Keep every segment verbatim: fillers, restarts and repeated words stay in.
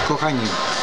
Kochani,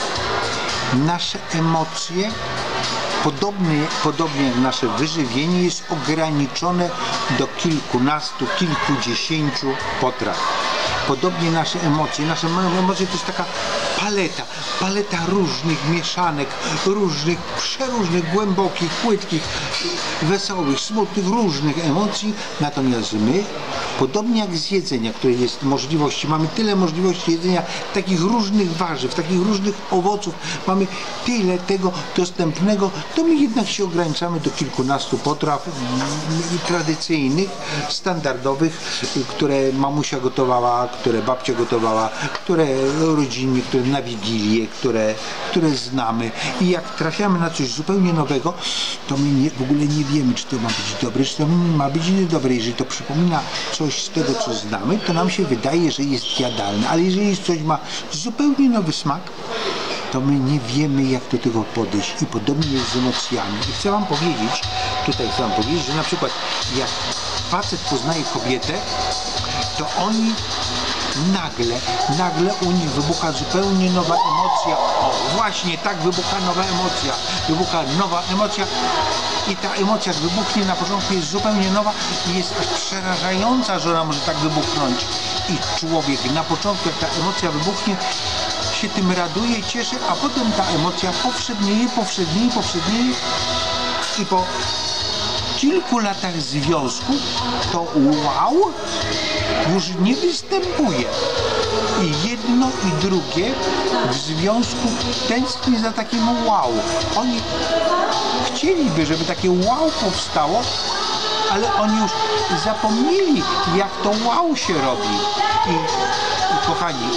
nasze emocje, podobnie, podobnie jak nasze wyżywienie, jest ograniczone do kilkunastu, kilkudziesięciu potraw. Podobnie nasze emocje, nasze emocje to jest taka paleta, paleta różnych mieszanek, różnych, przeróżnych, głębokich, płytkich, wesołych, smutnych, różnych emocji. Natomiast my, podobnie jak z jedzenia, które jest możliwości, mamy tyle możliwości jedzenia takich różnych warzyw, takich różnych owoców, mamy tyle tego dostępnego, to my jednak się ograniczamy do kilkunastu potraw tradycyjnych, standardowych, które mamusia gotowała, które babcia gotowała, które rodzinnie, które na Wigilię, które, które znamy. I jak trafiamy na coś zupełnie nowego, to my nie, w ogóle nie wiemy, czy to ma być dobre, czy to ma być niedobre. Jeżeli to przypomina coś z tego, co znamy, to nam się wydaje, że jest jadalne. Ale jeżeli coś ma zupełnie nowy smak, to my nie wiemy, jak do tego podejść. I podobnie jest z emocjami. I chcę wam powiedzieć, tutaj chcę wam powiedzieć, że na przykład jak facet poznaje kobietę, to oni nagle, nagle u nich wybucha zupełnie nowa emocja. O, właśnie tak wybucha nowa emocja. Wybucha nowa emocja i ta emocja wybuchnie na początku jest zupełnie nowa i jest aż przerażająca, że ona może tak wybuchnąć. I człowiek na początku, jak ta emocja wybuchnie, się tym raduje, cieszy, a potem ta emocja powszednieje, powszednieje, powszednieje i po kilku latach związku to wow już nie występuje. I jedno i drugie w związku tęskni za takim wow. Oni chcieliby, żeby takie wow powstało, ale oni już zapomnieli, jak to wow się robi. I, i kochani,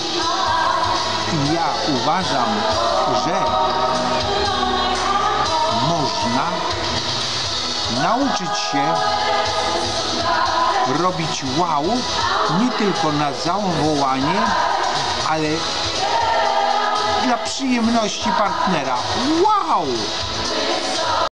ja uważam, że można nauczyć się robić wow nie tylko na zawołanie, ale dla przyjemności partnera. Wow!